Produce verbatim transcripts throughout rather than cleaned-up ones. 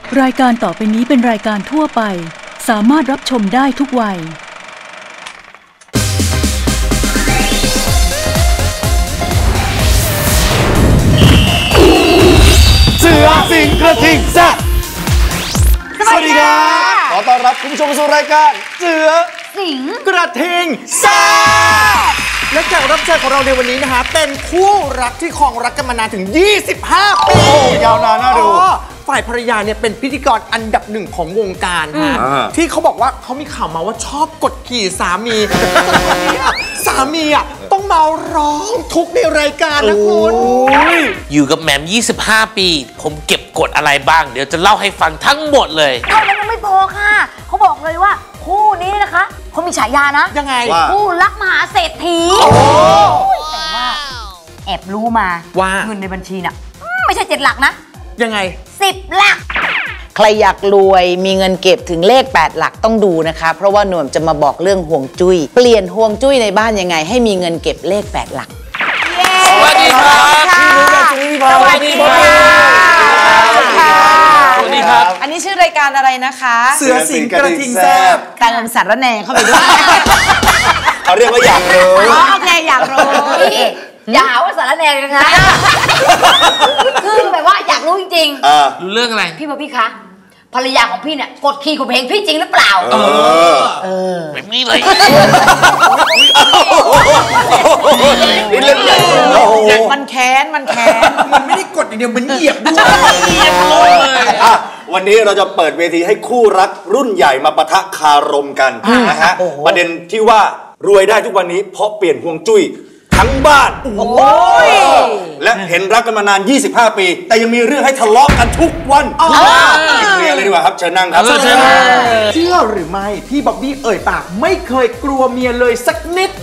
รายการต่อไปนี้เป็นรายการทั่วไปสามารถรับชมได้ทุกวัยเสือสิงกระทิงแซ่บสวัสดีครับขอต้อนรับคุณผู้ชมสู่รายการเสือสิงกระทิงแซ่บและแขกรับเชิญของเราในวันนี้นะคะเป็นคู่รักที่ครองรักกันมานานถึงยี่สิบห้าปียาวนานน่าดูฝ่ายภรรยาเนี่ยเป็นพิธีกรอันดับหนึ่งของวงการค่ะที่เขาบอกว่าเขามีข่าวมาว่าชอบกดขี่สามีสามีอ่ะต้องมาร้องทุกในรายการนะคุณอยู่กับแหม่มยี่สิบห้าปีผมเก็บกดอะไรบ้างเดี๋ยวจะเล่าให้ฟังทั้งหมดเลยเท่านั้นยังไม่พอค่ะเขาบอกเลยว่าคู่นี้นะคะเขามีฉายานะยังไงคู่รักมหาเศรษฐีแต่ว่าแอบรู้มาว่าเงินในบัญชีน่ะไม่ใช่เจ็ดหลักนะยังไงสิบหลักใครอยากรวยมีเงินเก็บถึงเลขแปดหลักต้องดูนะคะเพราะว่าหน่วมจะมาบอกเรื่องห่วงจุ้ยเปลี่ยนห่วงจุ้ยในบ้านยังไงให้มีเงินเก็บเลขแปดหลักสวัสดีครับสวัสดีค่ะสวัสดีครับอันนี้ชื่อรายการอะไรนะคะเสือสิงกระทิงแซ่บแต่เงินสารแหน่เข้าไปด้วยเขาเรียกว่าอยากรู้โอเคอยากรู้อย่าหาว่าสารแหน่นะคะคือแบบว่าอยากรู้จริงๆรู้เรื่องอะไรพี่บอบบี้คะภรรยาของพี่เนี่ยกดขี่ข่มเหงพี่จริงหรือเปล่าเออเออแบบนี้เลยมันแค้นมันแค้นมันไม่ได้กดอย่างเดียวมันเหยียบด้วยเหยียบเลยวันนี้เราจะเปิดเวทีให้คู่รักรุ่นใหญ่มาปะทะคารมกันนะฮะประเด็นที่ว่ารวยได้ทุกวันนี้เพราะเปลี่ยนห่วงจุ้ยทั้งบ้านและเห็นรักกันมานานยี่สิบห้าปีแต่ยังมีเรื่องให้ทะเลาะกันทุกวันเคลียร์เลยดีกว่าครับเชิญนั่งครับเชื่อหรือไม่ที่บ๊อบบี้เอ่ยปากไม่เคยกลัวเมียเลยสักนิด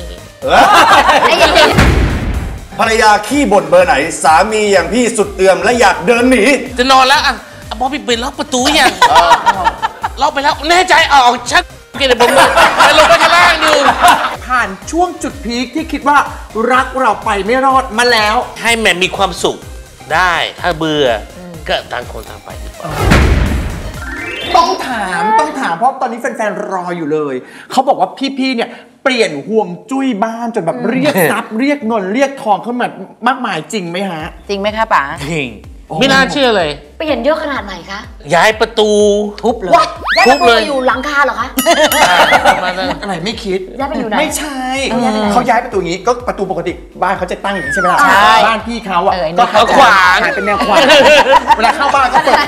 ภรรยาขี้บ่นเบอร์ไหนสามีอย่างพี่สุดเอื่อมและอยากเดินหนีจะนอนแล้วอ่ะบ๊อบบี้ไปล็อกประตูยังล็อกไปแล้วแน่ใจออกชัดเดี๋ยวผมไปลงไปข้างล่างดูผ่านช่วงจุดพีคที่คิดว่ารักเราไปไม่รอดมาแล้วให้แม่มีความสุขได้ถ้าเบื่อก็ต่างคนต่างไปดีกว่าต้องถามต้องถามเพราะตอนนี้แฟนๆรออยู่เลยเขาบอกว่าพี่ๆเนี่ยเปลี่ยนห่วงจุ้ยบ้านจนแบบเรียกทรัพย์เรียกเงินเรียกทองเข้ามามากมายจริงไหมฮะจริงไหมคะป๋าจริงไม่น่าเชื่อเลยเปลี่ยนเยอะขนาดไหนคะย้ายประตูทุบเลยย้ายประตูไปอยู่หลังคาเหรอคะอะไรไม่คิดย้ายไปอยู่ไหนไม่ใช่เขาย้ายประตูนี้ก็ประตูปกติบ้านเขาจะตั้งอย่างนี้ใช่ไหมล่ะบ้านพี่เขาอ่ะก็เขาขวางเป็นแนวขวางเวลาเข้าบ้านก็เปิด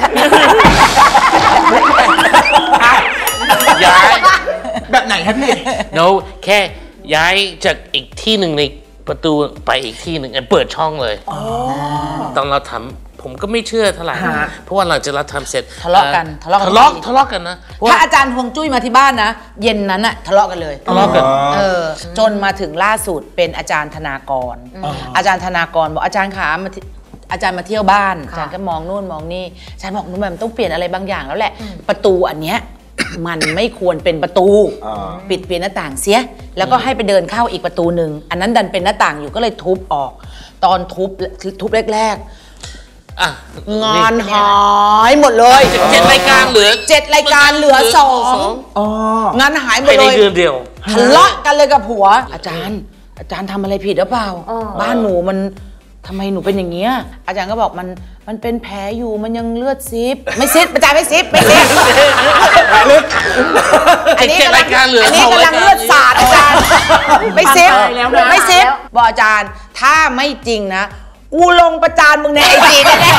ย้ายแบบไหนครับพี่โน้แค่ย้ายจากอีกที่หนึ่งในประตูไปอีกที่หนึ่งเปิดช่องเลยตอนเราทำผมก็ไม่เชื่อเท่าไหร่เพราะว่าหลังจากเราทำเสร็จทะเลาะกันทะเลาะทะเลาะทะเลาะกันนะถ้าอาจารย์ฮวงจุ้ยมาที่บ้านนะเย็นนั้นอะทะเลาะกันเลยทะเลาะกันเออจนมาถึงล่าสุดเป็นอาจารย์ธนากรอาจารย์ธนากรบอกอาจารย์ขามาอาจารย์มาเที่ยวบ้านอาจารย์ก็มองนู่นมองนี่อาจารย์บอกนู่นแบบต้องเปลี่ยนอะไรบางอย่างแล้วแหละประตูอันเนี้ยมันไม่ควรเป็นประตูปิดเปลี่ยนหน้าต่างเสียแล้วก็ให้ไปเดินเข้าอีกประตูหนึ่งอันนั้นดันเป็นหน้าต่างอยู่ก็เลยทุบออกตอนทุบทุบแรกๆงานหายหมดเลยเจ็ดรายการเหลือเจ็ดรายการเหลือสองงานหายหมดเลยเดือนเดียวทะเลาะกันเลยกับผัวอาจารย์อาจารย์ทำอะไรผิดหรือเปล่าบ้านหนูมันทำไมหนูเป็นอย่างเงี้ยอาจารย์ก็บอกมันมันเป็นแผลอยู่มันยังเลือดซิบไม่ซิบอาจารย์ไม่ซิบไม่ซิบอันนี้รายการเหลืออันนี้กำลังเลือดสาดอาจารย์ไม่ซิบไม่ซิบบอกอาจารย์ถ้าไม่จริงนะกูลงประจานมึงในไอจีแน่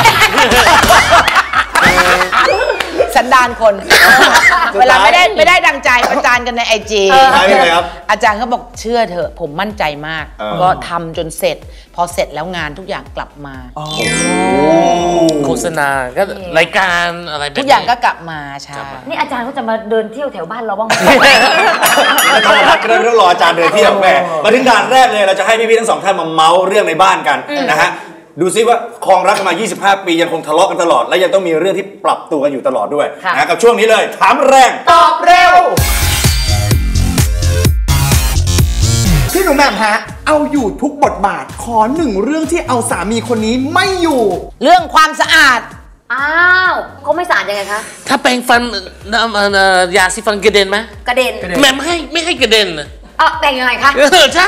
สันดานคนเวลาไม่ได้ไม่ได้ดังใจประจานกันในไอจีอาจารย์เขาบอกเชื่อเถอะผมมั่นใจมากก็ทำจนเสร็จพอเสร็จแล้วงานทุกอย่างกลับมาโฆษณาก็รายการอะไรทุกอย่างก็กลับมาใช่นี่อาจารย์ก็จะมาเดินเที่ยวแถวบ้านเราบ้างไหมก็เลยต้องรออาจารย์เดินเที่ยวแม่มาถึงด่านแรกเลยเราจะให้พี่ๆทั้งสองท่านมาเมาส์เรื่องในบ้านกันนะฮะดูซิว่าครองรักกันมายี่สิบห้าปียังคงทะเลาะกันตลอดและยังต้องมีเรื่องที่ปรับตัวกันอยู่ตลอดด้วยนะกับช่วงนี้เลยถามแรงตอบเร็วพี่หนูแหม่มฮะเอาอยู่ทุกบทบาทขอหนึ่งเรื่องที่เอาสามีคนนี้ไม่อยู่เรื่องความสะอาดอ้าวก็ไม่ไม่สะอาดยังไงคะถ้าแปรงฟันยาสีฟันกระเด็นไหมกระเด็นแม่ไม่ให้ไม่ให้กระเด็นอ่ะแปรงยังไงคะเออใช่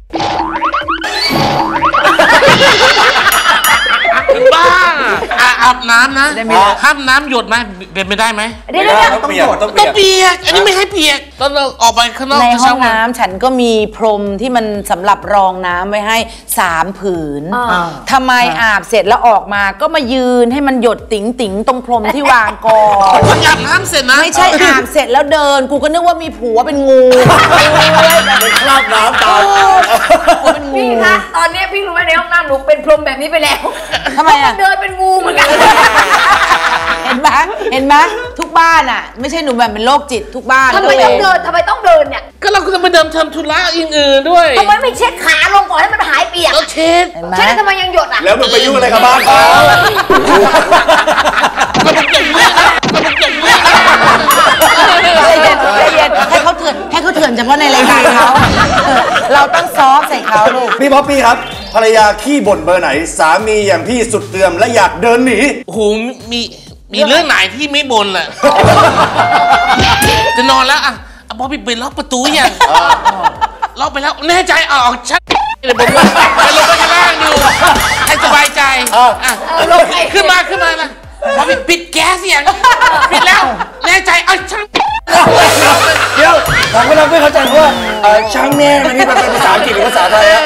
บ้าอาบน้ำนะห้ามน้ำหยดไหมเป็นไม่ได้ไหมเดี๋ยวต้องเปียกต้องเปียกอันนี้ไม่ให้เปียกตอนเราออกไปข้างนอกในห้องน้ำฉันก็มีพรมที่มันสำหรับรองน้ำไว้ให้สามผืนทำไมอาบเสร็จแล้วออกมาก็มายืนให้มันหยดติ๋งติ๋งตรงพรมที่วางก่อนอาบน้ำเสร็จนะไม่ใช่อาบเสร็จแล้วเดินกูก็นึกว่ามีผัวเป็นงูเป็นคราบน้ำตาเป็นงูพี่คะตอนนี้พี่รู้ไหมในห้องน้ำหนูเป็นพรมแบบนี้ไปแล้วทำไมอ่ะเดินเป็นงูเหมือนกันเห็นไหมเห็นไหมทุกบ้านอ่ะไม่ใช่หนูแบบเป็นโรคจิตทุกบ้านทำไมต้องเดินทำไมต้องเดินเนี่ยก็เราก็จะไปเดินทำธุระอื่นๆด้วยทำไมไม่เช็ดขาลงก่อนให้มันหายเปียกเราเช็ดเช็ดทำไมยังหยดอ่ะแล้วมึงไปยุ่งอะไรกับบ้านเขาก็ต้องอย่างนี้นะก็ต้องอย่างนี้นะใจเย็นใจเย็นให้เขาเถื่อนให้เขาเถื่อนเฉพาะในรายการเขาเราต้องซอฟใส่เขาลูกพี่ป๊อปปี้ครับภรรยาขี้บ่นเบอร์ไหนสามีอย่างพี่สุดเตือมและอยากเดินหนีโอ้โหมีมีเรื่องไหนที่ไม่บ่นแหละจะนอนแล้วอ่ะป๊อปปี้ไปล็อกประตูยังล็อกไปแล้วแน่ใจออกชัดเลยผมไปลงไปข้างล่างอยู่ให้สบายใจอ่ะขึ้นมาขึ้นมานะป๊อปปี้ปิดแก๊สยังปิดแล้วแน่ใจเอาช่างเดี๋ยวผมก็ไม่เข้าใจว่าช่างแน่มันนี่เป็นภาษาอังกฤษหรือภาษาไทยอะ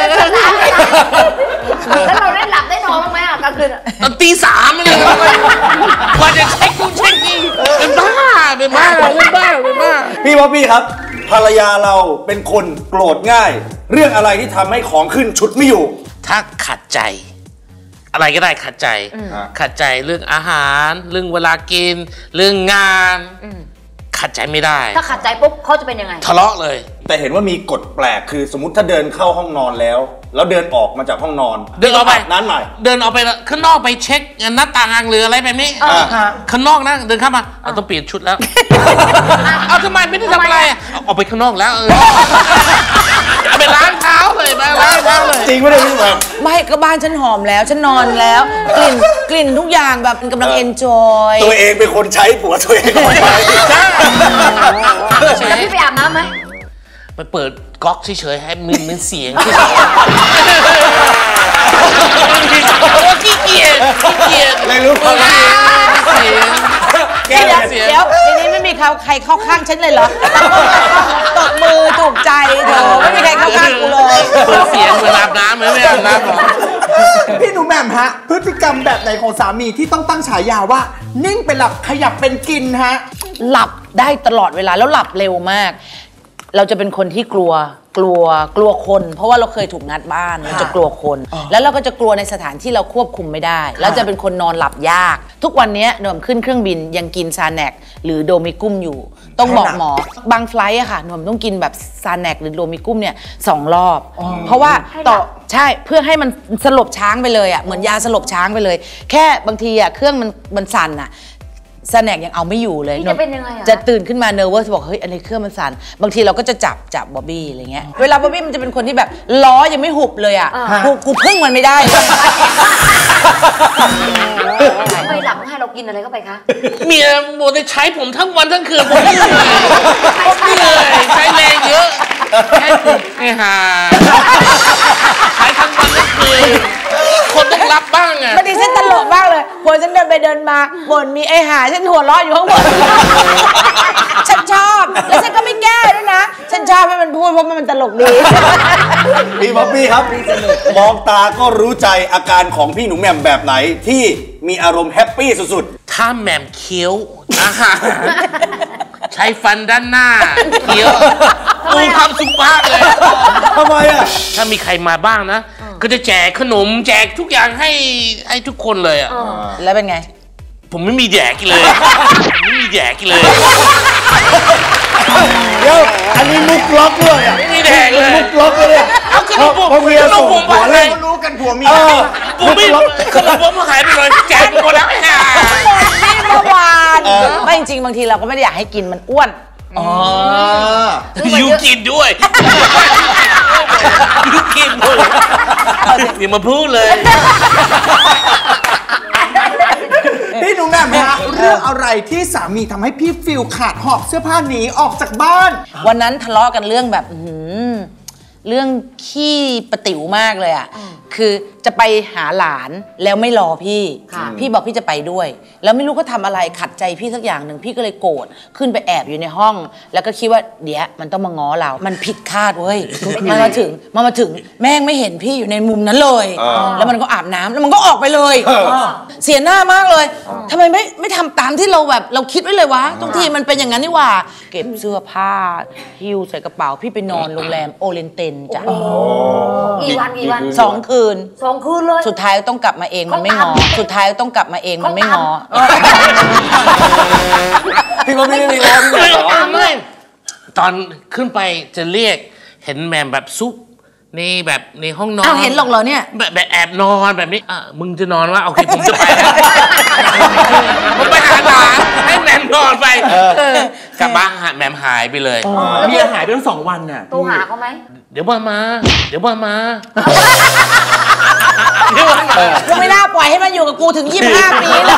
แล้วเราได้หลับได้นอนบ้างไหมอ่ะกลางคืนตอนตีสามเลยกว่าจะเช็คกูเช็คนี่เป็นบ้าเป็นบ้าเป็นบ้าเป็นบ้าพี่ป๊อปปี้ครับภรรยาเราเป็นคนโกรธง่ายเรื่องอะไรที่ทำให้ของขึ้นฉุดไม่อยู่ถ้าขัดใจอะไรก็ได้ขัดใจขัดใจเรื่องอาหารเรื่องเวลากินเรื่องงานขัดใจไม่ได้ถ้าขัดใจปุ๊บเขาจะเป็นยังไงทะเลาะเลยแต่เห็นว่ามีกฎแปลกคือสมมุติถ้าเดินเข้าห้องนอนแล้วแล้วเดินออกมาจากห้องนอนเดินออกไปนั้นใหม่เดินออกไปข้างนอกไปเช็คหน้าต่างหรืออะไรแบบนี้ข้างนอกนะเดินเข้ามาเราต้องเปลี่ยนชุดแล้วเอาทำไมไม่ได้ทำอะไรออกไปข้างนอกแล้วเอาไปล้างเท้าเลยไปล้างเท้าเลยจริงไม่ได้พี่แบบไม่ก็บ้านฉันหอมแล้วฉันนอนแล้วกลิ่นกลิ่นทุกอย่างแบบกำลังเอนจอยตัวเองเป็นคนใช้ผัวตัวเองคนใช้แล้วพี่ไปอาบน้ำไหมไปเปิดก๊อกเฉยๆให้มันมันเสียงขี้เกียจขี้เกียจเลยรู้ความเสียงเดี๋ยวเดี๋ยวทีนี้ไม่มีเขาใครเข้าข้างฉันเลยเหรอตบมือถูกใจเถอะไม่มีใครเข้าข้างกูเลยเสียงเหมือนอาบน้ำเหมือนไม่อาบน้ำพี่หนูแหม่มฮะพฤติกรรมแบบไหนของสามีที่ต้องตั้งฉายาว่านิ่งเป็นหลับขยับเป็นกินฮะหลับได้ตลอดเวลาแล้วหลับเร็วมากเราจะเป็นคนที่กลัวกลัวกลัวคนเพราะว่าเราเคยถูกงัดบ้านเราจะกลัวคนแล้วเราก็จะกลัวในสถานที่เราควบคุมไม่ได้แล้วจะเป็นคนนอนหลับยากทุกวันนี้หนูขึ้นเครื่องบินยังกินซาแนกหรือโดมิกุ้มอยู่ต้องบอกหมอบางไฟล์อะค่ะหนูต้องกินแบบซาแนกหรือโดมิกุ้มเนี่ยสองรอบเพราะว่าต่อใช่เพื่อให้มันสลบช้างไปเลยอะเหมือนยาสลบช้างไปเลยแค่บางทีอะเครื่องมันมันสั่นอะสแน็คยังเอาไม่อยู่เลยจะเป็นยังไงอะจะตื่นขึ้นมาเนอร์เวอร์สบอกเฮ้ยอะไรเครื่องมันสั่นบางทีเราก็จะจับจับบ๊อบบี้อะไรเงี้ยเวลาบ๊อบบี้มันจะเป็นคนที่แบบล้อยังไม่หุบเลยอ่ะกูกูพึ่งมันไม่ได้ไม่หลับให้เรากินอะไรเข้าไปคะเมียโมได้ใช้ผมทั้งวันทั้งคืนผมเหนื่อยเหนื่อยใช้แรงเยอะใช้ไอ้ห่าใช้ทั้งวันทั้งคืนคนต้องรับบ้างไงบางทีฉันตลกมากเลยพอฉันเดินไปเดินมาบ่นมีไอ้ห่าฉันหัวเราะอยู่ข้างบนฉันชอบแล้วฉันก็ไม่แก้ด้วยนะฉันชอบให้มันพูดเพราะมันตลกดีพี่ป๊อปปี้ครับมองตาก็รู้ใจอาการของพี่หนูแหม่มแบบไหนที่มีอารมณ์แฮปปี้สุดๆถ้าแหม่มเคี้ยวอาหารใช้ฟันด้านหน้าเคี้ยวกูทำสุภาพเลยทำไมอ่ะถ้ามีใครมาบ้างนะก็จะแจกขนมแจกทุกอย่างให้ให้ทุกคนเลยอ่ะแล้วเป็นไงผมไม่มีแจกเลยผมไม่มีแจกเลยเดี๋ยวอันนี้มุกล็อกด้วยอ่ะไม่มีแจกเลยมุกล็อกเลยเอาขนมผมขนมผมไปเลยรู้กันผัวเมียผมไม่ขนมผมหายไปเลยแจกหมดแล้วไอ้ห่านี่เมื่อวานไม่จริงบางทีเราก็ไม่ได้อยากให้กินมันอ้วนอ๋อยูกินด้วยยูกินด้วยอย่ามาพูดเลยพี่หนูแหม่มฮะรื่องอะไรที่สามีทำให้พี่ฟิลขาดหอบเสื้อผ้าหนีออกจากบ้านวันนั้นทะเลาะกันเรื่องแบบอื้อหือเรื่องขี้ประติ๋วมากเลยอ่ะคือจะไปหาหลานแล้วไม่รอพี่พี่บอกพี่จะไปด้วย แล้วไม่รู้ก็ทำอะไรขัดใจพี่สักอย่างหนึ่งพี่ก็เลยโกรธขึ้นไปแอบอยู่ในห้อง แล้วก็คิดว่าเดี๋ยวมันต้องมาง้อเรา มันผิดคาดเว้ยมันมาถึงมันมาถึงแม่งไม่เห็นพี่อยู่ในมุมนั้นเลยแล้วมันก็อาบน้ำแล้วมันก็ออกไปเลยเสียหน้ามากเลยทำไมไม่ไม่ทำตามที่เราแบบเราคิดไว้เลยวะทุกทีมันเป็นอย่างนั้นนี่หว่าเก็บเสื้อผ้าหิ้วใส่กระเป๋าพี่ไปนอนโรงแรมโอเรนเตนจ้ะกี่วันกี่วันสองคืนสองคืนเลยสุดท้ายต้องกลับมาเองมันไม่งอสุดท้ายต้องกลับมาเองมันไม่งอพี่ว่าไม่ได้แล้วพี่ไม่ตามเลยตอนขึ้นไปจะเรียกเห็นแมมแบบซุปในแบบในห้องนอนอ้าวเห็นหรอกเหรอเนี่ยแบบแบบแอบนอนแบบนี้อ่ะมึงจะนอนวะโอเคผมจะไปผมไปหาหลานให้แมมนอนไปกลับบ้านแมมหายไปเลยเมียหายไปตั้งสองวันน่ะโทรหาเขาไหมเดี๋ยวมามาเดี๋ยวมามากูไม่น่าปล่อยให้มันอยู่กับกูถึงยี่สิบห้าปีแล้ว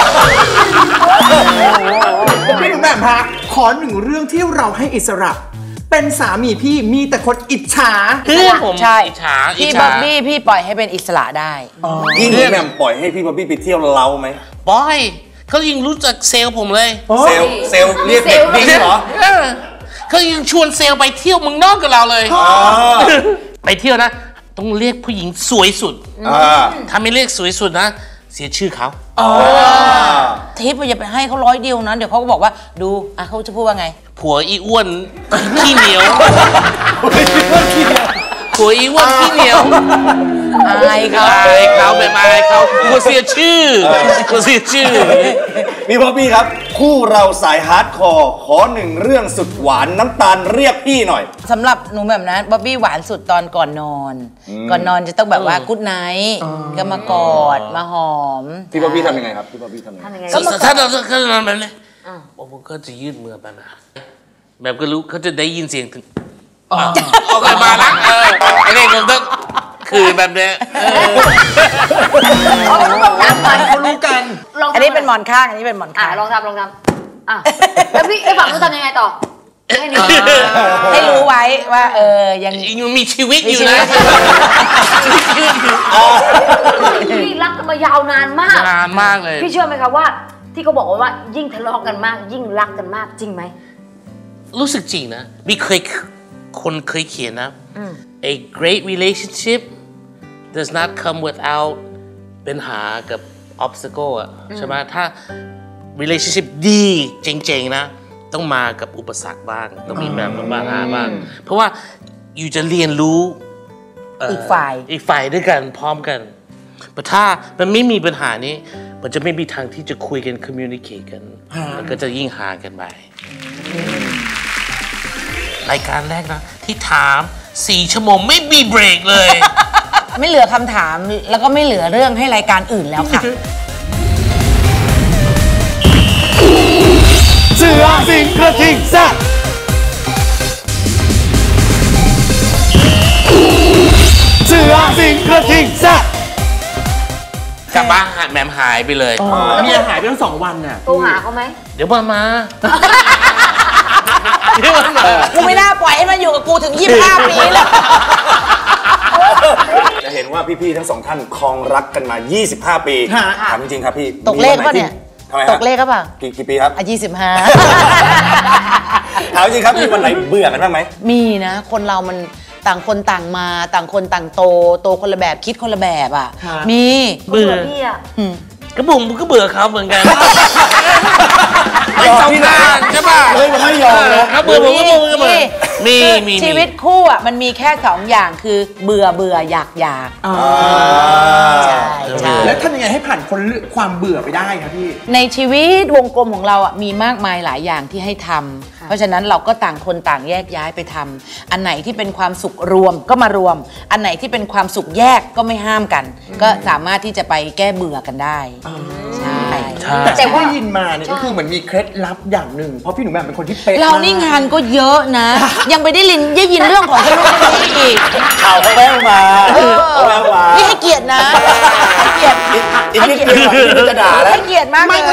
พี่หนุ่มแหม่มฮะขอหนึ่งเรื่องที่เราให้อิสระ เป็นสามีพี่มีแต่คนอิจฉาคือผมใช่อิจฉาอิจพี่ฉาบ๊อบบี้พี่ปล่อยให้เป็นอิสระได้พี่หนุ่มแหม่มปล่อยให้พี่บ๊อบบี้ไปเที่ยวเล้าไหมบอยเขายังรู้จักเซลล์ผมเลยเซลเซลเรียกเด็กดิ้งเหรอเออเขายังชวนเซลล์ไปเที่ยวเมืองนอกกับเราเลย ไปเที่ยวนะ ต้องเรียกผู้หญิงสวยสุด ถ้าไม่เรียกสวยสุดนะ เสียชื่อเขาทิปอย่าไปให้เขาร้อยเดียวนะเดี๋ยวเขาก็บอกว่าดูอ่ะเขาจะพูดว่าไงผัวอีอ้วนขี้เหนียวผัวอีอ้วนขี้เหนียวอายเขาอายเขาแบบอายเขากลัวเสียชื่อกลัวเสียชื่อพี่บ๊อบบี้ครับ คู่เราสายฮาร์ดคอร์ขอหนึ่งเรื่องสุดหวานน้ำตาลเรียกพี่หน่อยสำหรับหนูแบบนั้นบ๊อบบี้หวานสุดตอนก่อนนอน ก่อนนอนจะต้องแบบว่ากุ๊ดไนท์ก็มากอดมาหอมพี่บ๊อบบี้ทำยังไงครับพี่บ๊อบบี้ทำยังไงทำยังไงถ้าเราถ้าเราแบบนี้ผมก็จะยืดมือไปนะแบบก็รู้เขาจะได้ยินเสียงถึงออกมาละเออไอ้นี่ผมต้องคือแบบเนี้ยเขารู้กันลองทำอันนี้เป็นหมอนข้างอันนี้เป็นหมอนอ่ะข้างลองทำลองทำอ่ะแล้วพี่ไอ้ฝั่งนู้นทำยังไงต่อให้หนูให้รู้ไว้ว่าเออยังยังมีชีวิตอยู่นะพี่รักกันมายาวนานมากนานมากเลยพี่เชื่อไหมคะว่า ที่เขาบอกว่า ยิ่งทะเลาะกันมาก ยิ่งรักกันมากจริงไหมรู้สึกจริงนะมีเคยคนเคยเขียนนะ a great relationship does not come without ปัญหากับ obstacle อะใช่ไหมถ้า relationship ดีเจ๋งๆนะต้องมากับอุปสรรคบ้างต้องมีแบบปัญหาบ้างเพราะว่าอยู่จะเรียนรู้อีเกฝ่ายอีกฝ่ายด้วยกันพร้อมกันแต่ถ้ามันไม่มีปัญหานี้มันจะไม่มีทางที่จะคุยกัน communicate กันมันก็จะยิ่งห่างกันไปรายการแรกนะที่ถามสี่ชั่วโมงไม่มีเบรกเลยไม่เหลือคำถามแล้วก็ไม่เหลือเรื่องให้รายการอื่นแล้วค่ะเสือสิงกระทิงแซ่บเสือสิงกระทิงแซ่บกลับบ้านแมมหายไปเลยเมียหายไปตั้งสองวันน่ะโทรหาเขาไหมเดี๋ยวมามากูไม่น่าปล่อยให้มันอยู่กับกูถึงยี่สิบห้าปีแล้วจะเห็นว่าพี่ๆทั้งสองท่านครองรักกันมา ยี่สิบห้า ปีฮะถามจริงๆครับพี่ตกเลขป่ะเนี่ยทำไมตฮะกเลขก็เปล่ากี่กี่ปีครับอ่ะยี่สิบห้าถามจริงครับมีวันไหนเบื่อกันบ้างไหมมีนะคนเรามันต่างคนต่างมาต่างคนต่างโตโตคนละแบบคิดคนละแบบอ่ะฮะมีเบื่อพี่อะก็ผมก็เบื่อเขาเหมือนกันไม่สองทางใช่ป่ะเฮ้ยมันไม่ยอมนะเขาเบื่อผมก็เบื่อเบื่อมีมีชีวิตคู่อ่ะมันมีแค่สองอย่างคือเบื่อเบื่ออยากอยากอ่าใช่ใช่แล้วทำยังไงให้ผ่านคนความเบื่อไปได้ครับพี่ในชีวิตวงกลมของเราอ่ะมีมากมายหลายอย่างที่ให้ทำเพราะฉะนั้นเราก็ต่างคนต่างแยกย้ายไปทำอันไหนที่เป็นความสุขรวมก็มารวม อันไหนที่เป็นความสุขแยกก็ไม่ห้ามกัน ก็สามารถที่จะไปแก้เบื่อกันได้ใช่แต่ที่ได้ยินมาเนี่ยก็คือเหมือนมีเคล็ดลับอย่างหนึ่งเพราะพี่หนุ่มแหม่มเป็นคนที่เป๊ะเรานี่งานก็เยอะนะ ยังไปได้ยินได้ยินเรื่องของคนนู้นคนนี้อีกข่าวเขาแววมาเขาแววมานี่ให้เกียรตินะให้เกียรติอีกนิดเดียวที่จะด่าแล้วให้เกียรติมากเลยไม่ก็ต้องยอมรับ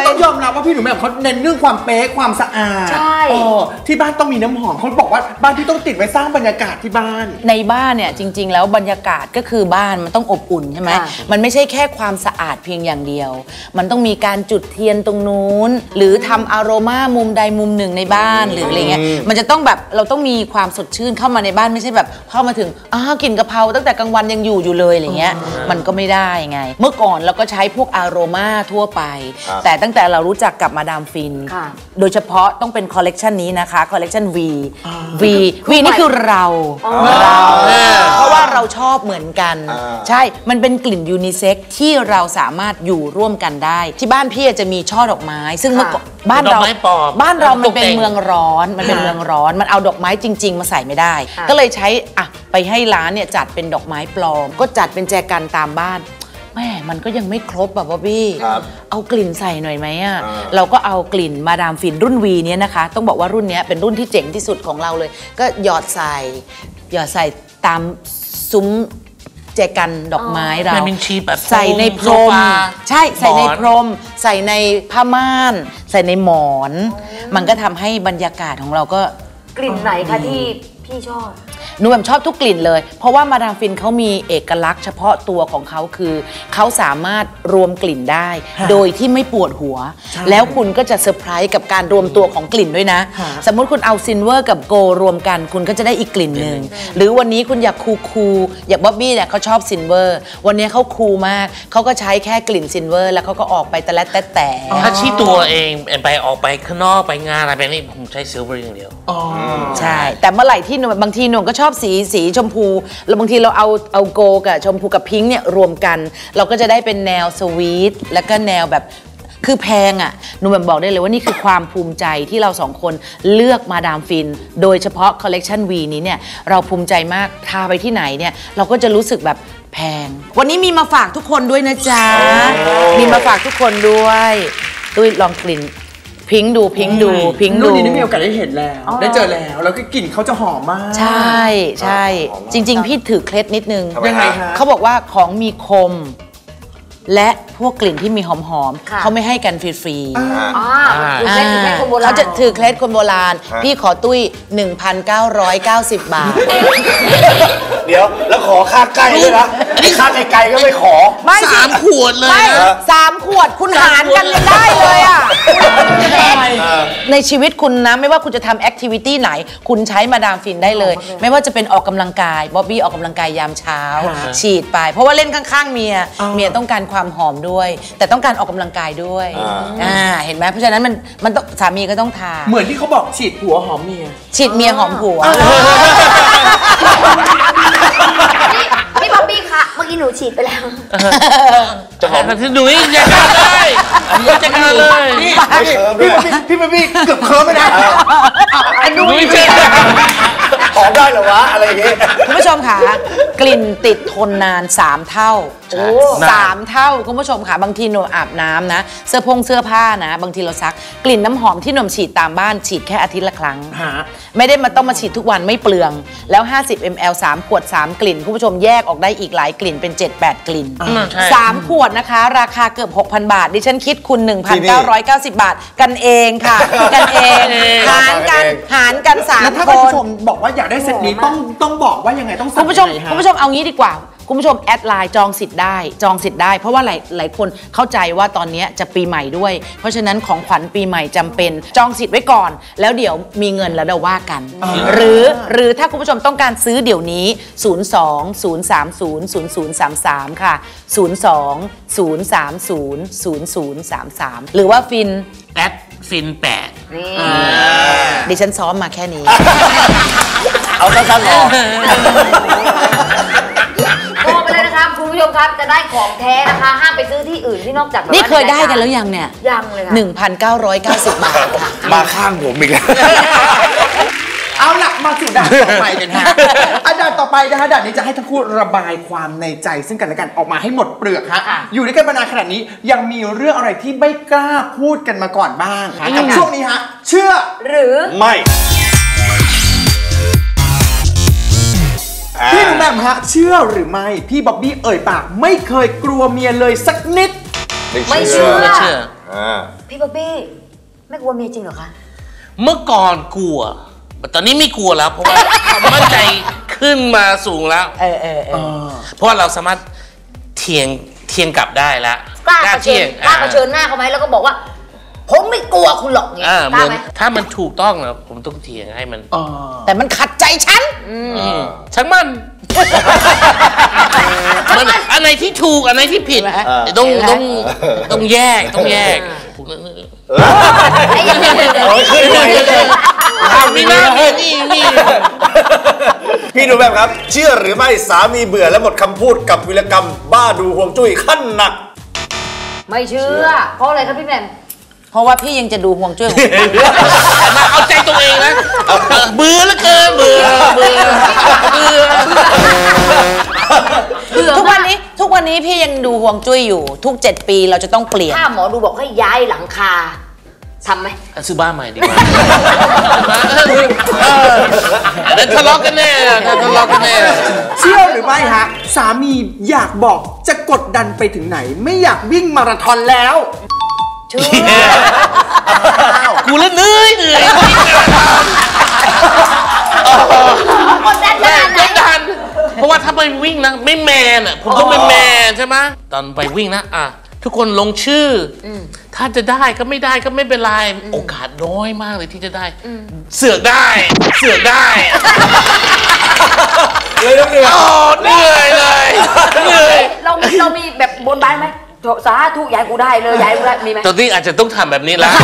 รับว่าพี่หนูแหม่มเขาเน้นเรื่องความเป๊ะความสะอาดใช่เออที่บ้านต้องมีน้ำหอมเขาบอกว่าบ้านที่ต้องติดไว้สร้างบรรยากาศที่บ้านในบ้านเนี่ยจริง ๆ แล้วบรรยากาศก็คือบ้านมันต้องอบอุ่นใช่ไหมค่ะมันไม่ใช่แค่ความสะอาดเพียงอย่างเดียว มันต้องมีการจุดเทียนตรงนู้นหรือทำอารมามุมใดมุมหนึ่งในบ้านหรืออะไรเงี้ยมันจะต้องแบบเราต้องมีความสดชื่นเข้ามาในบ้านไม่ใช่แบบเข้ามาถึงอ้าวกลิ่นกะเพราตั้งแต่กลางวันยังอยู่อยู่เลยอะไรเงี้ยมันก็ไม่ได้ไงเมื่อก่อนเราก็ใช้พวกอารมาทั่วไปแต่ตั้งแต่เรารู้จักกับมาดามฟินค่ะโดยเฉพาะต้องเป็นคอลเลกชันนี้นะคะคอลเลกชัน V V V นี่คือเราเราเพราะว่าเราชอบเหมือนกันใช่มันเป็นกลิ่นยูนิเซ็กที่เราสามารถอยู่ร่วมกันได้ที่บ้านพี่จะมีช่อดอกไม้ ซึ่งเมื่อก่อนบ้านเราบ้านเรามันเป็นเมืองร้อนมันเป็นเมืองร้อนมันเอาดอกไม้จริงๆมาใส่ไม่ได้ก็เลยใช้อะไปให้ร้านเนี่ยจัดเป็นดอกไม้ปลอมก็จัดเป็นแจกันตามบ้านแม่มันก็ยังไม่ครบแบบว่าพี่เอากลิ่นใส่หน่อยไหมอ่ะเราก็เอากลิ่นมาดามฟินรุ่น V เนี้ยนะคะต้องบอกว่ารุ่นนี้เป็นรุ่นที่เจ๋งที่สุดของเราเลยก็หยอดใส่หยอดใส่ตามซุ้มแจกันดอกไม้เราใส่ในพรมใช่ใส่ในพรมใส่ในผ้าม่านใส่ในหมอนมันก็ทำให้บรรยากาศของเราก็กลิ่นไหนคะที่พี่ชอบหนูแบบชอบทุกกลิ่นเลยเพราะว่ามาดามฟินเขามีเอกลักษณ์เฉพาะตัวของเขาคือเขาสามารถรวมกลิ่นได้โดยที่ไม่ปวดหัวแล้วคุณก็จะเซอร์ไพรส์กับการรวมตัวของกลิ่นด้วยนะสมมุติคุณเอาซินเวอร์กับโกรวมกันคุณก็จะได้อีกกลิ่นหนึ่งหรือวันนี้คุณอยากคูคูอยากบ๊อบบี้เนี่ยเขาชอบซินเวอร์วันนี้เขาคูลมากเขาก็ใช้แค่กลิ่นซินเวอร์แล้วเขาก็ออกไปแต่ละแต่แต่ถ้าชี้ตัวเองไปออกไปข้างนอกไปงานอะไรไปนี่ผมใช้ซิลเวอร์อย่างเดียวใช่แต่เมื่อไหร่ที่บางทีหนูก็ชอบสีสีชมพูแล้วบางทีเราเอาเอาโกกับชมพูกับพิงค์เนี่ยรวมกันเราก็จะได้เป็นแนวสวีทแล้วก็แนวแบบคือแพงอ่ะหนูแบบบอกได้เลยว่านี่คือความภูมิใจที่เราสองคนเลือกมาดามฟินโดยเฉพาะคอลเลกชัน V นี้เนี่ยเราภูมิใจมากทาไปที่ไหนเนี่ยเราก็จะรู้สึกแบบแพงวันนี้มีมาฝากทุกคนด้วยนะจ๊ะมีมาฝากทุกคนด้วยตุ้ยลองกลิ่นพิงดูพิงดูพิงดูรุ่นนี้ได้มีโอกาสได้เห็นแล้วได้เจอแล้วแล้วก็กลิ่นเขาจะหอมมากใช่ใช่จริงๆพี่ถือเคล็ดนิดนึงยังไงคะเขาบอกว่าของมีคมและพวกกลิ่นที่มีหอมๆเขาไม่ให้กันฟรีๆเขาจะถือเคล็ดคนโบราณพี่ขอตุ้ย หนึ่งพันเก้าร้อยเก้าสิบ บาทเดี๋ยวแล้วขอค่าใกล้ด้วยนะค่าไกลๆก็ไม่ขอสามขวดเลยสามขวดคุณหารกันยังได้เลยอ่ะในชีวิตคุณนะไม่ว่าคุณจะทำแอคทิวิตี้ไหนคุณใช้มาดามฟินได้เลยไม่ว่าจะเป็นออกกำลังกายบ๊อบบี้ออกกำลังกายยามเช้าฉีดไปเพราะว่าเล่นข้างๆเมียเมียต้องการความหอมด้วยแต่ต้องการออกกำลังกายด้วยอ่าเห็นไหมเพราะฉะนั้นมันมันต้องสามีก็ต้องทาเหมือนที่เขาบอกฉีดผัวหอมเมียฉีดเมียหอมผัวพี่บ๊อบบี้คะเมื่อกี้หนูฉีดไปแล้วจะหอมที่ดูนี่จัดการเลยจัดการเลยพี่พี่พี่พี่เกือบเคิร์ฟไม่ได้อันนู้นหอมได้เหรอวะอะไรอย่างเงี้ยคุณผู้ชมค่ะกลิ่นติดทนนานสามเท่าสามเท่าคุณผู้ชมค่ะบางทีหนูอาบน้ำนะเสื้อพงเสื้อผ้านะบางทีเราซักกลิ่นน้ำหอมที่หนูฉีดตามบ้านฉีดแค่อาทิตย์ละครั้งไม่ได้มาต้องมาฉีดทุกวันไม่เปลืองแล้วห้าสิบมิลลิลิตร สามขวดสามกลิ่นคุณผู้ชมแยกออกได้อีกหลายกลิ่นเป็น เจ็ดแปด กลิ่นสามขวดนะคะราคาเกือบ หกพัน บาทดิฉันคิดคุณ หนึ่งพันเก้าร้อยเก้าสิบ บาทกันเองค่ะกันเองหารกันหารกันสามคนถ้าคุณผู้ชมบอกว่าอยากได้เซตนี้ต้องต้องบอกว่ายังไงต้องสั่งคุณผู้ชมคุณผู้ชมเอางี้ดีกว่าคุณผู้ชมแอดไลน์จองสิทธิ์ได้จองสิทธิ์ได้เพราะว่าหลายหลายคนเข้าใจว่าตอนนี้จะปีใหม่ด้วยเพราะฉะนั้นของขวัญปีใหม่จำเป็นจองสิทธิ์ไว้ก่อนแล้วเดี๋ยวมีเงินแล้วเราว่ากันหรือหรือถ้าคุณผู้ชมต้องการซื้อเดี๋ยวนี้ ศูนย์ สอง ศูนย์ สาม ศูนย์ ศูนย์ ศูนย์ สาม สาม ค่ะ ศูนย์ สอง ศูนย์ สาม ศูนย์ ศูนย์ ศูนย์ สาม สาม หรือว่าฟินแอดฟินแปดดิฉันซ้อมมาแค่นี้เอาสั้นๆพอโทรไปเลยนะครับคุณผู้ชมครับจะได้ของแท้นะคะห้ามไปซื้อที่อื่นที่นอกจากนี่เคยได้กันแล้วยังเนี่ยยังเลยค่ะหนึ่งพันเก้าร้อยเก้าสิบ บาทค่ะมาข้างผมอีกแล้วเอาล่ะมาสู่ด่านต่อไปกันฮะด่านต่อไปนะฮะด่านนี้จะให้ทั้งคู่ระบายความในใจซึ่งกันและกันออกมาให้หมดเปลือกฮะอยู่ด้วยกันมานานขนาดนี้ยังมีเรื่องอะไรที่ไม่กล้าพูดกันมาก่อนบ้างกับช่วงนี้ฮะเชื่อหรือไม่พี่หนุ่มแหม่มฮะเชื่อหรือไม่พี่บ๊อบบี้เอ่ยปากไม่เคยกลัวเมียเลยสักนิดไม่เชื่อไม่เชื่อพี่บ๊อบบี้ไม่กลัวเมียจริงเหรอคะเมื่อก่อนกลัวแต่ตอนนี้ไม่กลัวแล้วเพราะว่าความมั่นใจขึ้นมาสูงแล้วเออเออเออเพราะว่าเราสามารถเทียงเทียงกลับได้แล้วกล้าเผชิญกล้าเผชิญหน้าเขาไหมแล้วก็บอกว่าผมไม่กลัวคุณหรอกเนี่ยกล้าไหมถ้ามันถูกต้องนะผมต้องเทียงให้มันแต่มันขัดใจฉันช่างมันมันอันไหนที่ถูกอันไหนที่ผิดต้องต้องต้องแยกต้องแยกมีหน้ามีนี่นี่พี่หนูแบบครับเชื่อหรือไม่สามีเบื่อและหมดคำพูดกับวิรกรรมบ้าดูห่วงจุ้ยขั้นหนักไม่เชื่อเพราะอะไรครับพี่แหม่มเพราะว่าพี่ยังจะดูห่วงจุ้ยมาเอาใจตัวเองนะเบื่อแล้วเกินเบื่อเบื่อเบื่อทุกวันนี้ทุกวันนี้พี่ยังดูห่วงจุ้ยอยู่ทุกเจ็ดปีเราจะต้องเปลี่ยนถ้าหมอดูบอกให้ย้ายหลังคาทำไหมซื้อบ้านใหม่ดีกว่าเดี๋ยวทะเลาะกันแน่ทะเลาะกันแน่เชื่อหรือไม่ฮะสามีอยากบอกจะกดดันไปถึงไหนไม่อยากวิ่งมาราธอนแล้วเชื่อกูแล้วเหนื่อยเหนื่อยกดดันขนาดไหนกดดันเพราะว่าถ้าไปวิ่งนะไม่แมนอ่ะผมต้องเป็นแมนใช่ไหมตอนไปวิ่งนะอ่ะทุกคนลงชื่อถ้าจะได้ก็ไม่ได้ก็ไม่เป็นไรโอกาสน้อยมากเลยที่จะได้เสือกได้เสือกได้เลยต้องเหนื่อยโอ้เหนื่อยเลยเหนื่อยเราเรามีแบบบนบานไหมสาธุยายกูได้เลยยายกูได้มีไหมตอนนี้อาจจะต้องทำแบบนี้แล้ว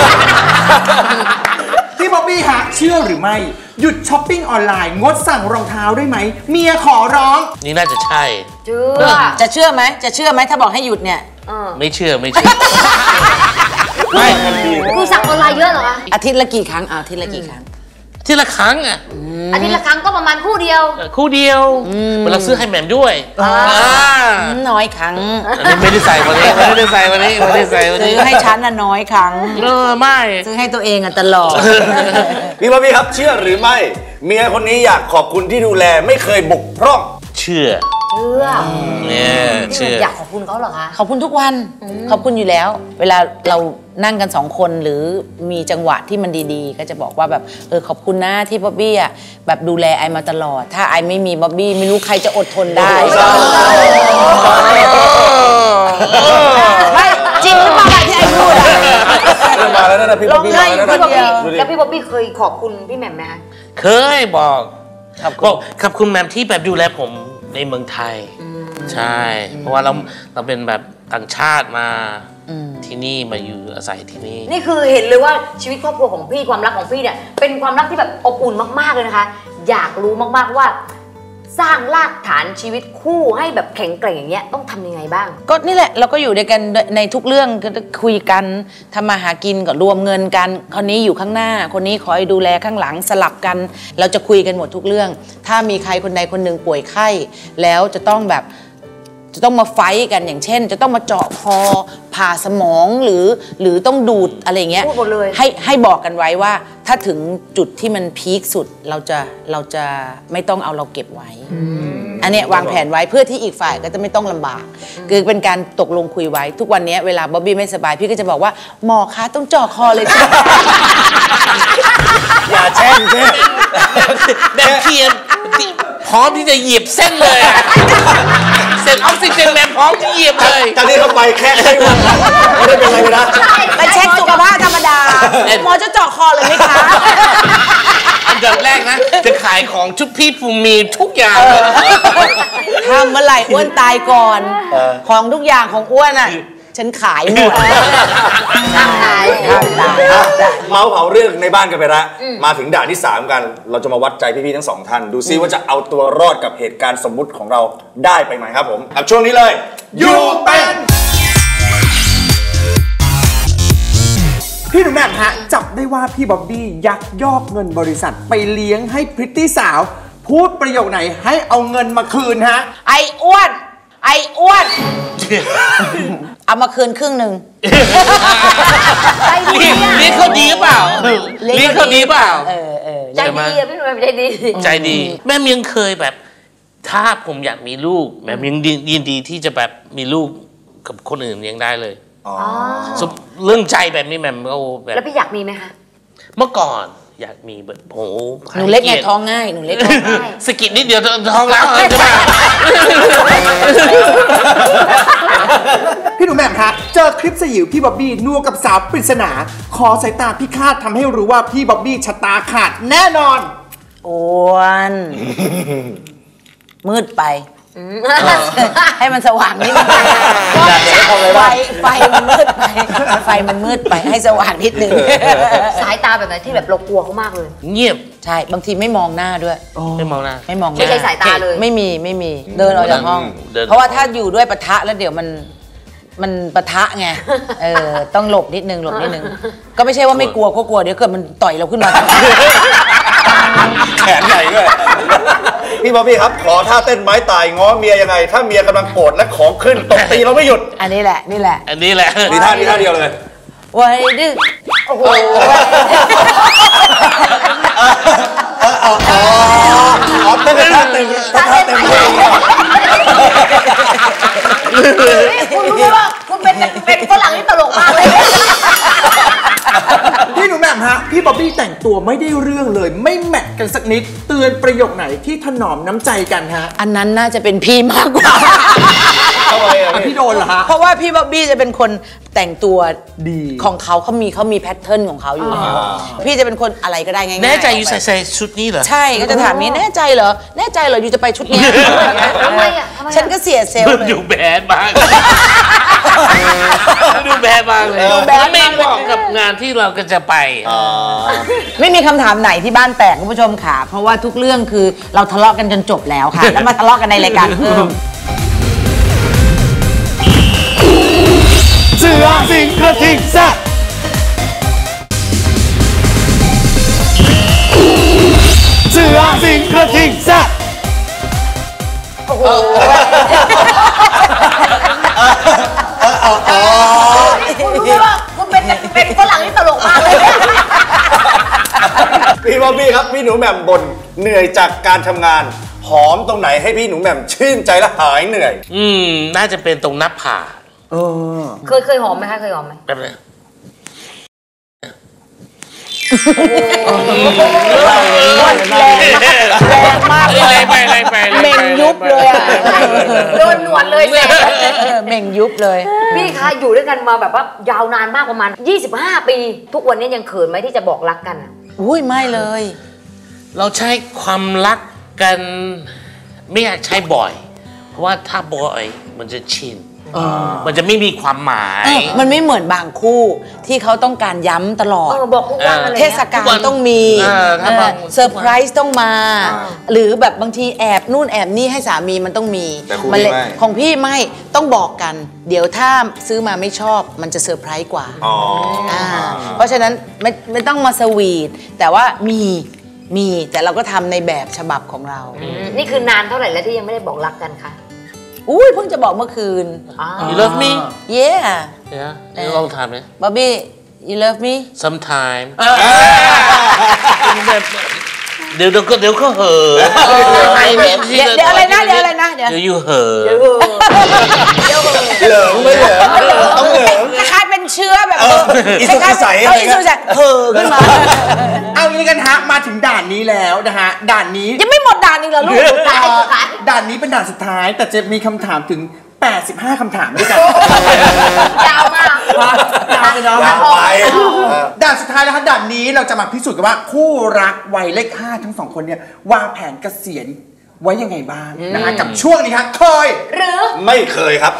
พี่บ๊อบบี้ฮะเชื่อหรือไม่หยุดช้อปปิ้งออนไลน์งดสั่งรองเท้าได้ไหมเมียขอร้องนี่น่าจะใช่เชื่อจะเชื่อไหมจะเชื่อไหมถ้าบอกให้หยุดเนี่ยไม่เชื่อไม่เชื่อไม่คือสั่งออนไลน์เยอะเหรอคะอาทิตย์ละกี่ครั้งอาทิตย์ละกี่ครั้งทีละครั้งอ่ะอาทิตย์ละครั้งก็ประมาณคู่เดียวคู่เดียวเราซื้อให้แหม่มด้วยน้อยครั้งไม่ได้ใส่วันนี้ไม่ได้ใส่วันนี้ไม่ได้ใส่วันนี้ซื้อให้ฉันน่ะน้อยครั้งเออไม่ซื้อให้ตัวเองอ่ะตลอดพี่บ๊อบบี้ครับเชื่อหรือไม่เมียคนนี้อยากขอบคุณที่ดูแลไม่เคยบกพร่องเชื่อเชื่อเนี่ยเชื่ออยากขอบคุณเขาเหรอคะขอบคุณทุกวันขอบคุณอยู่แล้วเวลาเรานั่งกันสองคนหรือมีจังหวะที่มันดีๆก็จะบอกว่าแบบเออขอบคุณนะที่บ๊อบบี้อ่ะแบบดูแลไอมาตลอดถ้าไอไม่มีบ๊อบบี้ไม่รู้ใครจะอดทนได้ไม่จริงหรือเปล่าที่ไอพูดอ่ะมาแล้วนะพี่บ๊อบบี้แล้วพี่บ๊อบบี้เคยขอบคุณพี่แหม่มไหมคะเคยบอกบอกขอบคุณแหม่มที่แบบดูแลผมในเมืองไทยใช่เพราะว่าเราเราเป็นแบบต่างชาติมาที่นี่มาอยู่อาศัยที่นี่นี่คือเห็นเลยว่าชีวิตครอบครัวของพี่ความรักของพี่เนี่ยเป็นความรักที่แบบอบอุ่นมากๆเลยนะคะอยากรู้มากๆว่าสร้างรากฐานชีวิตคู่ให้แบบแข็งแกร่งอย่างเงี้ยต้องทำยังไงบ้างก็นี่แหละเราก็อยู่ด้วยกันในทุกเรื่องก็คุยกันทำมาหากินก็รวมเงินกันคนนี้อยู่ข้างหน้าคนนี้คอยดูแลข้างหลังสลับกันเราจะคุยกันหมดทุกเรื่องถ้ามีใครคนใดคนหนึ่งป่วยไข้แล้วจะต้องแบบจะต้องมาไฟท์กันอย่างเช่นจะต้องมาเจาะคอผ่าสมองหรือหรือต้องดูดอะไรเงี้ยให้ให้บอกกันไว้ว่าถ้าถึงจุดที่มันพีคสุดเราจะเราจะไม่ต้องเอาเราเก็บไว้อันเนี้ยวางแผนไว้เพื่อที่อีกฝ่ายก็จะไม่ต้องลำบากคือเป็นการตกลงคุยไว้ทุกวันนี้เวลาบ๊อบบี้ไม่สบายพี่ก็จะบอกว่าหมอคะต้องเจาะคอเลยค่ะอย่าแช่งเช่นแบบเทียนพร้อมที่จะเหยียบเส้นเลยเส้นออกซิเจนแมนพร้อมที่เหยียบเลยตอนนี้เขาไปแค่ไข้หวัดไม่ได้เป็นไรนะไปเช็คสุขภาพธรรมดาหมอจะเจาะคอเลยไหมคะอันดับแรกนะจะขายของชุดพี่ฟูมีทุกอย่างทำเมื่อไหร่อ้วนตายก่อนของทุกอย่างของอ้วนอ่ะฉันขายหมดขายเมาส์เผาเรื่องในบ้านกันไปละมาถึงด่านที่สามกันเราจะมาวัดใจพี่ๆทั้งสองท่านดูซิว่าจะเอาตัวรอดกับเหตุการณ์สมมุติของเราได้ไปไหมครับผมกับช่วงนี้เลยอยู่เป็นพี่หนุ่มแหม่มฮะจับได้ว่าพี่บ๊อบบี้ยักยอกเงินบริษัทไปเลี้ยงให้พริตตี้สาวพูดประโยคไหนให้เอาเงินมาคืนฮะไอ้อ้วนไอ้อ้วนเอามาคืนครึ่งหนึ่งเลี้ยงเขาดีเปล่าเลี้ยงเขาดีเปล่าใจดีอะพี่หนุ่มใจดีใจดีแม่ยังเคยแบบถ้าผมอยากมีลูกแม่ยังยินดีที่จะแบบมีลูกกับคนอื่นยังได้เลยเรื่องใจแบบนี้แหม่มก็แบบแล้วพี่อยากมีไหมคะเมื่อก่อนอยากมีแบบโอ้โหหนูเล็กไงท้องง่ายหนูเล็กท้องง่ายสกิดนิดเดียวท้องแล้วใช่ไหมพี่หนูแหม่มคะเจอคลิปสยิวพี่บ๊อบบี้นัวกับสาวปริศนาขอสายตาพี่คาดทำให้รู้ว่าพี่บ๊อบบี้ชะตาขาดแน่นอนอ้วนมืดไปให้มันสว่างนิดนึงไฟไฟมันมืดไปไฟมันมืดไปให้สว่างนิดนึงสายตาแบบไหนที่แบบเรากลัวเขามากเลยเงียบใช่บางทีไม่มองหน้าด้วยไม่มองหน้าไม่มองหไม่น้าใช่สายตาเลยไม่มีไม่มีเดินออกจากห้องเดินเพราะว่าถ้าอยู่ด้วยปะทะแล้วเดี๋ยวมันมันปะทะไงเออต้องหลบนิดนึงหลบนิดนึงก็ไม่ใช่ว่าไม่กลัวก็กลัวเดี๋ยวเกิดมันต่อยเราขึ้นมาแขนใหญ่ด้วยพี่บ๊อบบี้ครับขอท่าเต้นไม้ตายง้อเมียยังไง ถ้าเมียกำลังโกรธและของขึ้นตบตีเราไม่หยุดอันนี้แหละนี่แหละอันนี้แหละมีท่านี้ท่าเดียวเลยไว้ดื้อโอ้โหอ๋อเต้นท่าเต็มท่าเต็มเลยคุณรู้ว่าคุณเป็นเป็นฝรั่งที่ตลกมากเลยพี่หนูแหม่มฮะพี่บ๊อบบี้แต่งตัวไม่ได้เรื่องเลยไม่แมทกันสักนิดเตือนประโยคไหนที่ถนอมน้ำใจกันฮะอันนั้นน่าจะเป็นพี่มากกว่าทำไมอ่ะพี่โดนเหรอฮะเพราะว่าพี่บ๊อบบี้จะเป็นคนแต่งตัวดีของเขาเขามีเขามีแพทเทิร์นของเขาอยู่แล้วพี่จะเป็นคนอะไรก็ได้ง่ายๆแน่ใจอยู่ใส่ใส่ชุดนี้เหรอใช่ก็จะถามนี้แน่ใจเหรอแน่ใจเหรออยู่จะไปชุดนี้ทำไมอ่ะทำไมอ่ะฉันก็เสียเซลล์เลยดูแบดมากดูแบดมากเลยดูแบดมากไม่เหมาะกับงานที่เราก็จะไปไม่มีคำถามไหนที่บ้านแตกคุณผู้ชมค่ะเพราะว่าทุกเรื่องคือเราทะเลาะกันจนจบแล้วค่ะ แล้วมาทะเลาะกันในรายการเพิ่มเสือสิงกระทิงแซ่บเสือสิงกระทิงแซ่บคุณรู้ว่าคุณเป็นเป็นฝรั่งที่ตลกมากเลยพี่บ๊อบบี้ครับพี่หนูแหม่มบ่นเหนื่อยจากการทำงานหอมตรงไหนให้พี่หนูแหม่มชื่นใจและหายเหนื่อยอืมน่าจะเป็นตรงหน้าผากเออเคยเคยหอมไหมคะเคยหอมไหมแบบนี้แรงมากแรงไปแรงไปเม่งยุบเลยอ่ะโดนหนวดเลยแม่เม่งยุบเลยพี่คะอยู่ด้วยกันมาแบบว่ายาวนานมากประมาณยี่สิบห้าปี ทุกวันนี้ยังเขินไหมที่จะบอกรักกันอะอุ้ยไม่เลยเราใช้ความรักกันไม่อยากใช้บ่อย เพราะว่าถ้าบ่อยมันจะชินมันจะไม่มีความหมายมันไม่เหมือนบางคู่ที่เขาต้องการย้ำตลอดเออบอกทุกวันอะไรเทเงี้ยศกาลต้องมีเออถ้าบางเซอร์ไพรส์ต้องมา หรือแบบบางทีแอบนู่นแอบนี่ให้สามีมันต้องมีแต่ของมันพี่เลยไม่ของพี่ไม่ต้องบอกกัน เดี๋ยวถ้าซื้อมาไม่ชอบมันจะเซอร์ไพรส์กว่าอ๋ออ่าเพราะฉะนั้นไม่ไม่ต้องมาสวีทแต่ว่ามีมีแต่เราก็ทำในแบบฉบับของเราอืมนี่คือนานเท่าไหร่แล้วที่ยังไม่ได้บอกรักกันคะอุ้ยเพิ่งจะบอกเมื่อคืนอ๋อ You love me yeah เนี่ยลองทำไหม Bobby you love me sometime เดี๋ยวเดี๋ยวก็เดี๋ยวก็เหอะเดี๋ยวเดี๋ยวอะไรนะเดี๋ยวอะไรนะเดี๋ยวเดี๋ยวอยู่เหอะเดี๋ยวเดี๋ยวเหลิงไม่เหลิงต้องเหลิงคล้ายๆเป็นเชื้อแบบเอออิสุกิใสเอออิสุกิใสเห่อขึ้นมาเอางี้กันฮะมาถึงด่านนี้แล้วนะฮะด่านนี้ยังไม่หมดด่านอีกเหรอลูกตายตายด่านนี้เป็นด่านสุดท้าย แต่จะมีคำถามถึงแปดสิบห้าคำถามด้วยกันยาวมากยาวไปเนาะยาวไปด่านสุดท้ายแล้วฮะด่านนี้เราจะมาพิสูจน์กันว่าคู่รักวัยเลขห้าทั้งสองคนเนี่ยวางแผนเกษียณไว้ยังไงบ้างนะฮะกับช่วงนี้ครับเคยหรือไม่เคยครับ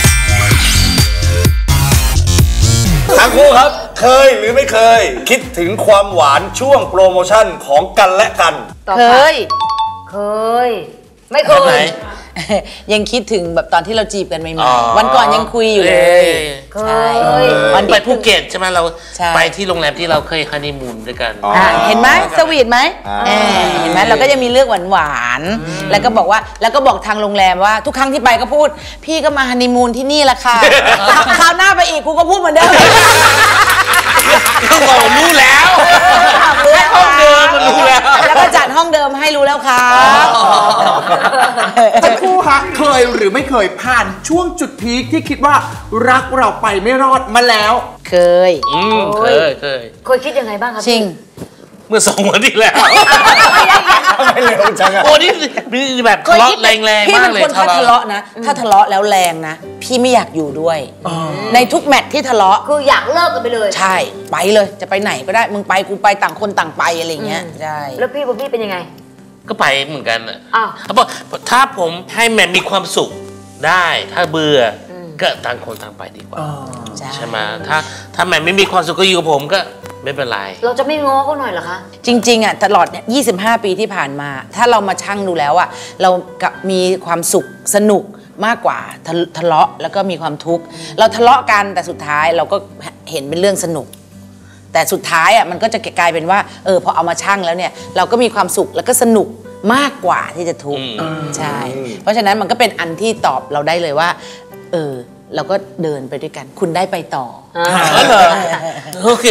ทั้งคู่ครับ เคยหรือไม่เคย คิดถึงความหวานช่วงโปรโมชั่นของกันและกันต่อเคค่ะยเคย ไม่เคแบบไหนยยังคิดถึงแบบตอนที่เราจีบกันใหม่อ๋อๆวันก่อนยังคุยอยู่เลยเคใช่ยวันไปภูเก็ตใช่ไหมเราใช่ไปที่โรงแรมที่เราเคยฮันนีมูนด้วยกันอ่ะเห็นไหมสวีทไหมอ่าเออเห็นไหมเราก็ยังมีเรื่องหวานๆแล้วก็บอกว่าแล้วก็บอกทางโรงแรมว่าทุกครั้งที่ไปก็พูด พี่ก็มาฮันนีมูนที่นี่แหละค่ะคราวหน้าไปอีกกูก็พูดเหมือนเดิมเขาบอกรู้แล้วรู้แล้วห้องเดิมมันรู้แล้วแล้วก็จัดห้องเดิมติมให้รู้แล้วครับทั้งคู่ฮะเคยหรือไม่เคยผ่านช่วงจุดพีคที่คิดว่ารักเราไปไม่รอดมาแล้วเคยอืมเคยเคยเคยคิดยังไงบ้างครับจริงเมื่อสองวันที่แล้วไม่เร็วจังอะโอ้นี่นี่แบบทะเลาะแรงๆมากเลยพี่เป็นคนถ้าทะเลาะนะถ้าทะเลาะแล้วแรงนะพี่ไม่อยากอยู่ด้วยในทุกแมตช์ที่ทะเลาะคืออยากเลิกกันไปเลยใช่ไปเลยจะไปไหนก็ได้มึงไปกูไปต่างคนต่างไปอะไรเงี้ยใช่แล้วพี่พี่เป็นยังไงก็ไปเหมือนกันอ่ะอ้าวถ้าผมให้แมนมีความสุขได้ถ้าเบื่อก็ต่างคนต่างไปดีกว่าใช่ไหมถ้าถ้าแมนไม่มีความสุขก็อยู่กับผมก็ไม่เป็นไรเราจะไม่ง้อเขาหน่อยเหรอคะจริงๆอ่ะตลอดเนี่ยยี่สิบห้าปีที่ผ่านมาถ้าเรามาชั่งดูแล้วอ่ะเรากับมีความสุขสนุกมากกว่าทะเลาะแล้วก็มีความทุกข์เราทะเลาะกันแต่สุดท้ายเราก็เห็นเป็นเรื่องสนุกแต่สุดท้ายอ่ะมันก็จะกลายเป็นว่าเออพอเอามาชั่งแล้วเนี่ยเราก็มีความสุขแล้วก็สนุกมากกว่าที่จะทุกข์ใช่เพราะฉะนั้นมันก็เป็นอันที่ตอบเราได้เลยว่าเออเราก็เดินไปด้วยกันคุณได้ไปต่อโอเค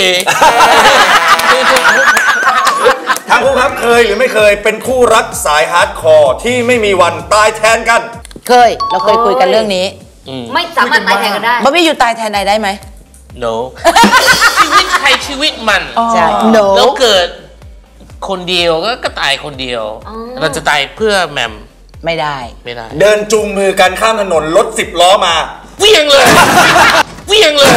ทั้งคู่ครับเคยหรือไม่เคยเป็นคู่รักสายฮาร์ดคอร์ที่ไม่มีวันตายแทนกันเคยเราเคยคุยกันเรื่องนี้ไม่สามารถตายแทนกันได้บ๊อบบี้อยู่ตายแทนใดได้ไหม no ชีวิตใครชีวิตมันใช่ no แล้วเกิดคนเดียวก็ก็ตายคนเดียวเราจะตายเพื่อแมมไม่ได้ไม่ได้เดินจูงมือกันข้ามถนนรถสิบล้อมาเวี่ยงเลยเวี่ยงเลย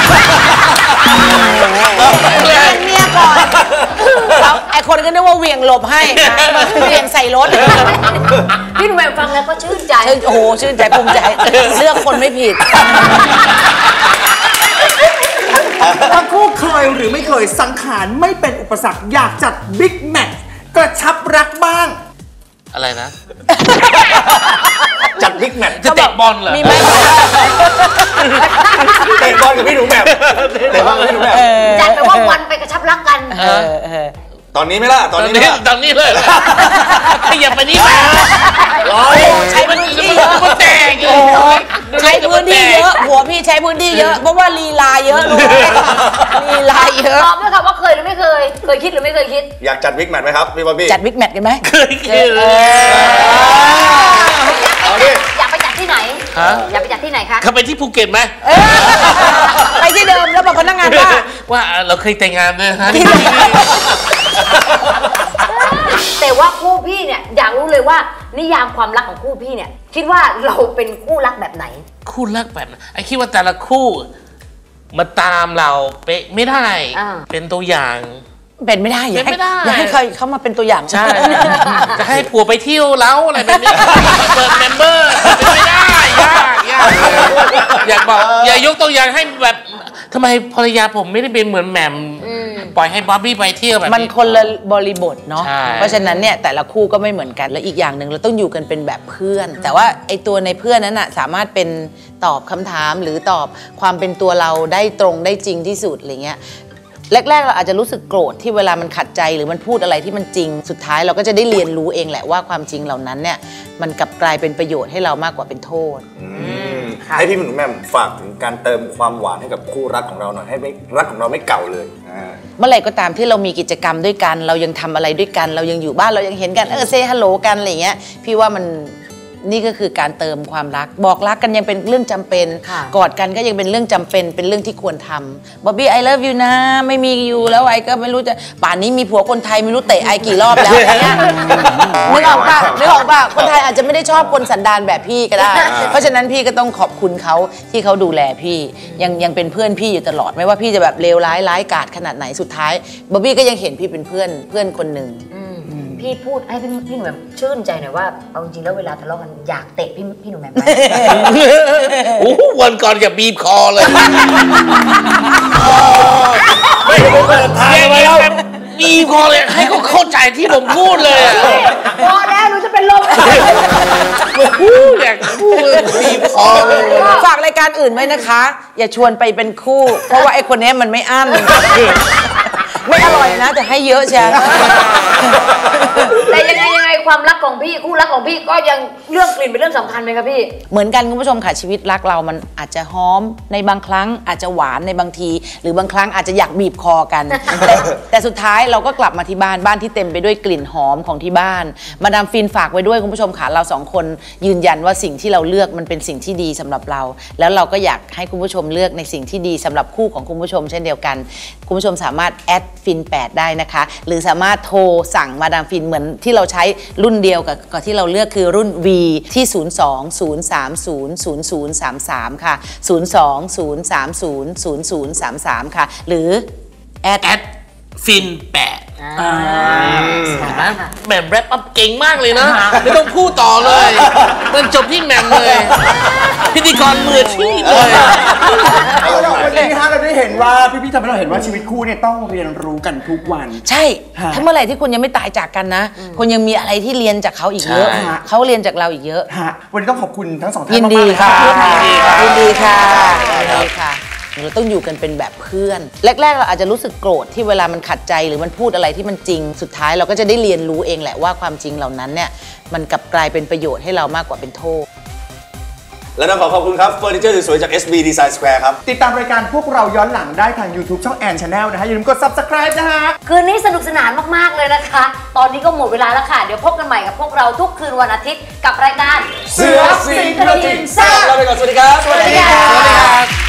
เวียงเมียก่อนไอคนก็นึกว่าเวียงหลบให้มันคือเวียงใส่รถพี่หนุ่มฟังแล้วก็ชื่นใจโอ้โหชื่นใจภูมิใจเลือกคนไม่ผิดทั้งคู่เคยหรือไม่เคยสังขารไม่เป็นอุปสรรคอยากจัดบิ๊กแมตช์กระชับรักบ้างอะไรนะจัดบิ๊กแมตช์จะเตะบอลเหรอมีไหมเตะบอลกับพี่หนูแบบเตะบอลกับพี่หนูแบบจัดไปว่าวันไปกระชับรักกันตอนนี้ไม่ล่ะตอนนี้ตอนนี้เลยขยับไปนี่มาใช้พื้นที่เยอะแตกใช้พื้นที่เยอะหัวพี่ใช้พื้นที่เยอะเพราะว่าลีลาเยอะรู้ไหมลีลาเยอะตอบด้วยค่ะว่าเคยหรือไม่เคยเคยคิดหรือไม่เคยคิดอยากจัดบิ๊กแมตช์ไหมครับพี่บ๊อบบี้จัดบิ๊กแมตช์กันไหมเคยคิดอยากไปจัดที่ไหนอยากไปจัดที่ไหนคะเขาไปที่ภูเก็ตไหมไปที่เดิมแล้วบอกพนักงานว่าว่าเราเคยแต่งงานเลยฮะแต่ว่าคู่พี่เนี่ยอยากรู้เลยว่านิยามความรักของคู่พี่เนี่ยคิดว่าเราเป็นคู่รักแบบไหนคู่รักแบบไหนไอ้คิดว่าแต่ละคู่มาตามเราเป๊ะไม่ได้เป็นตัวอย่างเป็นไม่ได้อย่าให้อย่าให้ใครเขามาเป็นตัวอย่างใช่จะให้ผัวไปเที่ยวแล้วอะไรแบบนี้เปิดเมมเบอร์เป็นไม่ได้ยากยากอยากบอกอย่ายกตัวอย่างให้แบบทำไมภรรยาผมไม่ได้เป็นเหมือนแหม่มปล่อยให้บ๊อบบี้ไปเที่ยวแบบนี้มันคนละบริบทเนาะเพราะฉะนั้นเนี่ยแต่ละคู่ก็ไม่เหมือนกันและอีกอย่างหนึ่งเราต้องอยู่กันเป็นแบบเพื่อนแต่ว่าไอตัวในเพื่อนนั้นอะสามารถเป็นตอบคำถามหรือตอบความเป็นตัวเราได้ตรงได้จริงที่สุดอะไรเงี้ยแรกๆเราอาจจะรู้สึกโกรธที่เวลามันขัดใจหรือมันพูดอะไรที่มันจริงสุดท้ายเราก็จะได้เรียนรู้เองแหละว่าความจริงเหล่านั้นเนี่ยมันกลับกลายเป็นประโยชน์ให้เรามากกว่าเป็นโทษให้พี่หนุ่มแม่ฝากถึงการเติมความหวานให้กับคู่รักของเราหน่อยให้รักของเราไม่เก่าเลยเมื่อไหร่ก็ตามที่เรามีกิจกรรมด้วยกันเรายังทำอะไรด้วยกันเรายังอยู่บ้านเรายังเห็นกันเออเซฮัลโหลกันอะไรเงี้ยพี่ว่ามันนี่ก็คือการเติมความรักบอกรักกันยังเป็นเรื่องจำเป็นกอดกันก็ยังเป็นเรื่องจำเป็นเป็นเรื่องที่ควรทำบ๊อบบี้ I love you นะไม่มีอยู่แล้วไอก็ไม่รู้จะป่านนี้มีผัวคนไทยไม่รู้เตะไอกี่รอบแล้วเนี่ยนึกออกป่ะนึกออกป่ะคนไทยอาจจะไม่ได้ชอบคนสันดานแบบพี่ก็ได้เพราะฉะนั้นพี่ก็ต้องขอบคุณเขาที่เขาดูแลพี่ยังยังเป็นเพื่อนพี่อยู่ตลอดไม่ว่าพี่จะแบบเลวร้ายร้ายกาจขนาดไหนสุดท้ายบ๊อบบี้ก็ยังเห็นพี่เป็นเพื่อนเพื่อนคนหนึ่งพี่พูดให้พี่พี่หนุ่มแหม่มชื่นใจหน่อยว่าเอาจริงแล้วเวลาทะเลาะกันอยากเตะพี่พี่หนุ่มแหม่มไหมโอ้วันก่อนจะบีบคอเลยไม่ได้เปิดทางไปแล้วบีบคอเลยให้เขาเข้าใจที่ผมพูดเลยพอแล้วหนูจะเป็นลมอยากพูดบีบคอเลยฝากรายการอื่นไว้นะคะอย่าชวนไปเป็นคู่เพราะว่าไอ้คนนี้มันไม่อั้นไม่อร่อยนะแต่ให้เยอะใช่แต่ยังไงยังไงความรักของพี่คู่รักของพี่ก็ยังเรื่องกลิ่นเป็นเรื่องสำคัญไหมครับพี่เหมือนกันคุณผู้ชมค่ะชีวิตรักเรามันอาจจะหอมในบางครั้งอาจจะหวานในบางที หรือบางครั้งอาจจะอยากบีบคอกัน แต่แต่สุดท้ายเราก็กลับมาที่บ้านบ้านที่เต็มไปด้วยกลิ่นหอมของที่บ้านมาดามฟินฝากไว้ด้วยคุณผู้ชมค่ะเราสองคนยืนยันว่าสิ่งที่เราเลือกมันเป็นสิ่งที่ดีสำหรับเราแล้วเราก็อยากให้คุณผู้ชมเลือกในสิ่งที่ดีสำหรับคู่ของคุณผู้ชมเช่นเดียวกันคุณผู้ชมสามารถแอดฟินแปดได้นะคะหรือสามารถโทรสั่งมาดามฟินเหมือนที่เราใช้รุ่นเดียวกับกับที่เราเลือกคือรุ่น V ที่ ศูนย์ สอง ศูนย์ สาม ศูนย์ ศูนย์ ศูนย์ สาม สาม ค่ะ ศูนย์ สอง ศูนย์ สาม ศูนย์ ศูนย์ ศูนย์ สาม สาม ค่ะหรือแอดแอดฟินแปดแหม่มแรปอัพเก่งมากเลยนะไม่ต้องพูดต่อเลยมันจบที่แหม่มเลยพิธีกรมืออาชีพเลยเอาล่ะวันนี้ฮะเราได้เห็นว่าพี่ๆทำให้เราเห็นว่าชีวิตคู่เนี่ยต้องเรียนรู้กันทุกวันใช่ถ้าเมื่อไหร่ที่คุณยังไม่ตายจากกันนะคุณยังมีอะไรที่เรียนจากเขาอีกเยอะเขาเรียนจากเราอีกเยอะวันนี้ต้องขอบคุณทั้งสองท่านยินดีค่ะยินดีค่ะยินดีค่ะเราต้องอยู่กันเป็นแบบเพื่อนแรกๆเราอาจจะรู้สึกโกรธที่เวลามันขัดใจหรือมันพูดอะไรที่มันจริงสุดท้ายเราก็จะได้เรียนรู้เองแหละว่าความจริงเหล่านั้นเนี่ยมันกลับกลายเป็นประโยชน์ให้เรามากกว่าเป็นโทษและต้องขอขอบคุณครับเฟอร์นิเจอร์สวยๆจาก เอส บี Design Square ครับติดตามรายการพวกเราย้อนหลังได้ทาง YouTube ช่องแอนชาแนลนะฮะอย่าลืมกด ซับสไครบ์ นะฮะคืนนี้สนุกสนานมากๆเลยนะคะตอนนี้ก็หมดเวลาแล้วค่ะเดี๋ยวพบกันใหม่กับพวกเราทุกคืนวันอาทิตย์กับรายการเสือสิงกระทิงแซ่บลาไปก่อนสวัสดีครับสวัสดีครับ